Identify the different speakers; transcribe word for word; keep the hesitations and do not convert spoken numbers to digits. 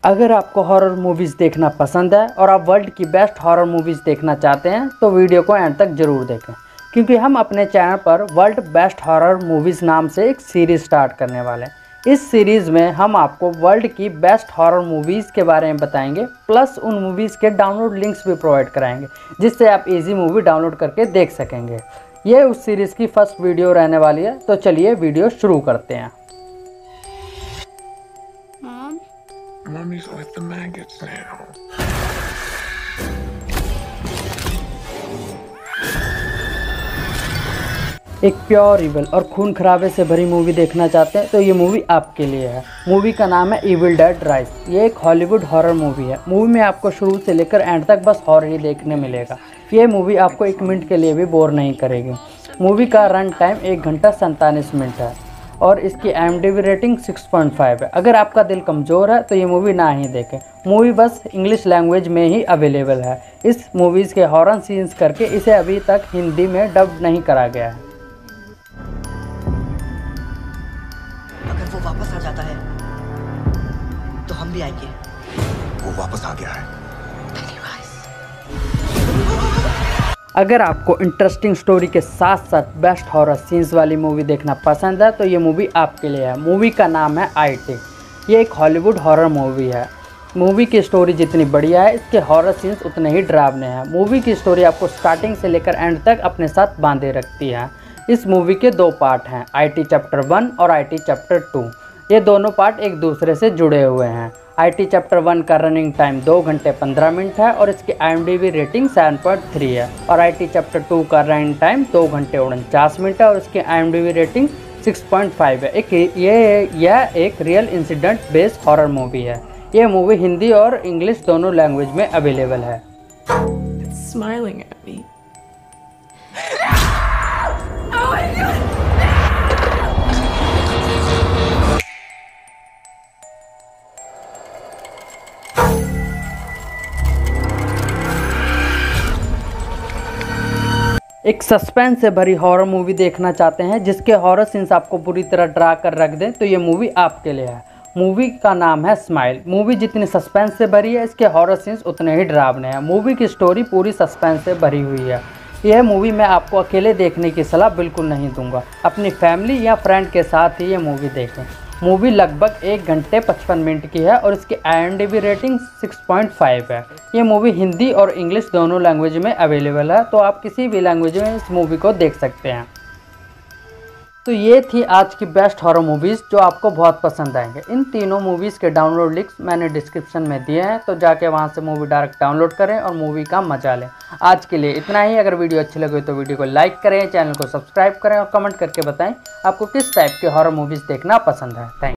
Speaker 1: अगर आपको horror movies देखना पसंद है और आप वर्ल्ड की बेस्ट हॉरर मूवीज़ देखना चाहते हैं तो वीडियो को एंड तक ज़रूर देखें, क्योंकि हम अपने चैनल पर वर्ल्ड बेस्ट हॉरर मूवीज़ नाम से एक सीरीज़ स्टार्ट करने वाले हैं। इस सीरीज़ में हम आपको वर्ल्ड की बेस्ट हॉरर मूवीज़ के बारे में बताएंगे, प्लस उन मूवीज़ के डाउनलोड लिंक्स भी प्रोवाइड कराएंगे जिससे आप इजी मूवी डाउनलोड करके देख सकेंगे। ये उस सीरीज़ की फर्स्ट वीडियो रहने वाली है, तो चलिए वीडियो शुरू करते हैं।
Speaker 2: Mummy's with the maggots now.
Speaker 1: एक प्योर इविल और खून खराबे से भरी मूवी देखना चाहते हैं तो ये मूवी आपके लिए है। मूवी का नाम है इविल डेड राइज। ये एक हॉलीवुड हॉरर मूवी है। मूवी में आपको शुरू से लेकर एंड तक बस हॉरर ही देखने मिलेगा। ये मूवी आपको एक मिनट के लिए भी बोर नहीं करेगी। मूवी का रन टाइम एक घंटा सैंतालीस मिनट है और इसकी I M D B rating six point five है। अगर आपका दिल कमज़ोर है तो ये मूवी ना ही देखें। मूवी बस इंग्लिश लैंग्वेज में ही अवेलेबल है। इस मूवीज़ के हॉरर सीन्स करके इसे अभी तक हिंदी में डब नहीं करा गया है।
Speaker 3: अगर वो वापस आ जाता है तो हम भी आएंगे।
Speaker 2: वो वापस आ गया है।
Speaker 1: अगर आपको इंटरेस्टिंग स्टोरी के साथ साथ बेस्ट हॉरर सीन्स वाली मूवी देखना पसंद है तो ये मूवी आपके लिए है। मूवी का नाम है आई टी। ये एक हॉलीवुड हॉरर मूवी है। मूवी की स्टोरी जितनी बढ़िया है, इसके हॉरर सीन्स उतने ही डरावने हैं। मूवी की स्टोरी आपको स्टार्टिंग से लेकर एंड तक अपने साथ बांधे रखती है। इस मूवी के दो पार्ट हैं, आई टी चैप्टर वन और आई टी चैप्टर टू। ये दोनों पार्ट एक दूसरे से जुड़े हुए हैं। आई टी चैप्टर वन का रनिंग टाइम दो घंटे पंद्रह मिनट है और इसकी I M D B rating seven point three है और आई टी चैप्टर टू का रनिंग टाइम दो घंटे उनचास मिनट है और इसकी I M D B rating six point five है। एक ये यह एक real incident based horror movie है। ये मूवी हिंदी और इंग्लिश दोनों लैंग्वेज में अवेलेबल है।
Speaker 4: It's smiling at me.
Speaker 1: एक सस्पेंस से भरी हॉरर मूवी देखना चाहते हैं जिसके हॉरर सीन्स आपको पूरी तरह डरा कर रख दें तो ये मूवी आपके लिए है। मूवी का नाम है स्माइल। मूवी जितनी सस्पेंस से भरी है, इसके हॉरर सीन्स उतने ही डरावने हैं। मूवी की स्टोरी पूरी सस्पेंस से भरी हुई है। यह मूवी मैं आपको अकेले देखने की सलाह बिल्कुल नहीं दूंगा। अपनी फैमिली या फ्रेंड के साथ ही ये मूवी देखें। मूवी लगभग एक घंटे पचपन मिनट की है और इसकी I M D B rating six point five है। ये मूवी हिंदी और इंग्लिश दोनों लैंग्वेज में अवेलेबल है, तो आप किसी भी लैंग्वेज में इस मूवी को देख सकते हैं। तो ये थी आज की बेस्ट हॉरर मूवीज़ जो आपको बहुत पसंद आएंगे। इन तीनों मूवीज़ के डाउनलोड लिंक्स मैंने डिस्क्रिप्शन में दिए हैं, तो जाके वहाँ से मूवी डायरेक्ट डाउनलोड करें और मूवी का मजा लें। आज के लिए इतना ही। अगर वीडियो अच्छी लगे तो वीडियो को लाइक करें, चैनल को सब्सक्राइब करें और कमेंट करके बताएं आपको किस टाइप के हॉरर मूवीज़ देखना पसंद है। थैंक